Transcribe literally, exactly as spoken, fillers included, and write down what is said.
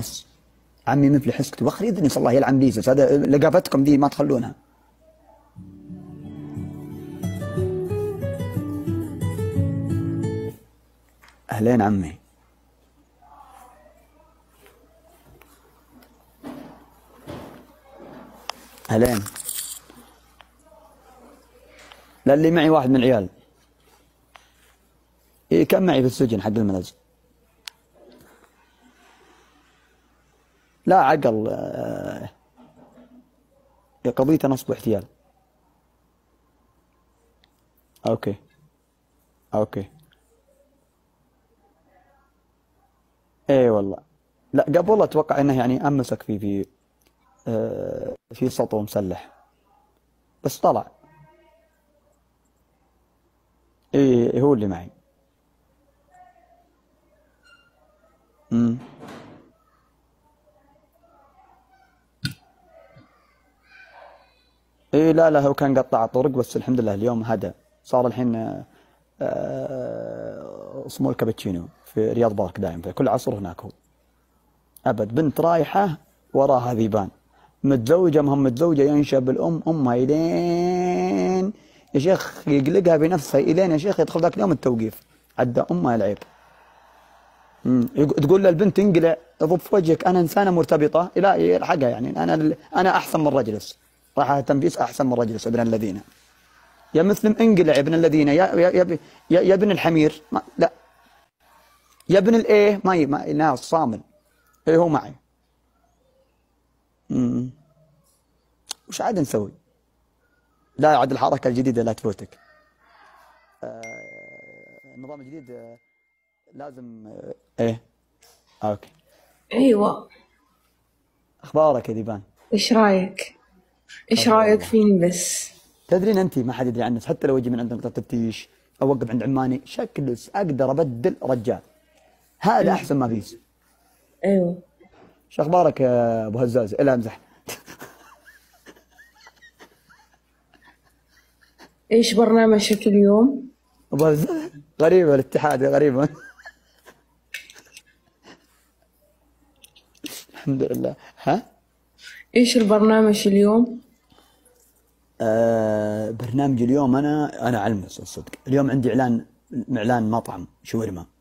نص. عمي مفلح اسكت وخر يدني الله يلعن بيزس، هذا لقافتكم دي ما تخلونها. اهلين عمي. اهلين. لا اللي معي واحد من العيال. إيه كان معي في السجن حق الملز. لا عقل آه قضيته نصب واحتيال. اوكي اوكي. اي والله. لا قبل اتوقع انه يعني امسك فيه في آه في سطو مسلح بس طلع. اي هو اللي معي. امم اي لا لا هو كان قطع طرق بس الحمد لله اليوم هدى. صار الحين آه آه اسمه الكابتشينو في رياض بارك دايم في كل عصر هناك هو. ابد بنت رايحه وراها ذيبان. متزوجه ما هم متزوجه ينشب الام امها الين يا شيخ يقلقها بنفسها الين يا شيخ يدخل ذاك اليوم التوقيف. عدى امها العيب. امم تقول للبنت انقلع اضب في وجهك انا انسانه مرتبطه لا يلحقها يعني انا انا احسن من رجلس. راح تنبيس احسن من رجلس ابن الذين. يا مسلم انقلع يا ابن الذين يا يا يا, يا, يا ابن الحمير ما لا يا ابن الايه ما ما ناس صامل. ايه هو معي. امم وش عاد نسوي؟ لا عاد الحركه الجديده لا تفوتك. آه النظام الجديد آه لازم آه ايه اوكي. ايوه. اخبارك يا ديبان؟ ايش رايك؟ ايش رايك فيني بس؟ تدرين انت ما حد يدري عنك حتى لو اجي من عند نقطه تفتيش اوقف عند عماني شكل اقدر ابدل رجال. هذا أيوة. احسن ما فيس. ايوه. شو اخبارك يا ابو هزاز؟ لا امزح. ايش برنامجك اليوم؟ ابو هزاز غريبه الاتحاد غريبه. الحمد لله. ها؟ ايش البرنامج اليوم؟ آه برنامج اليوم انا انا علمس الصدق. اليوم عندي اعلان اعلان مطعم شاورما.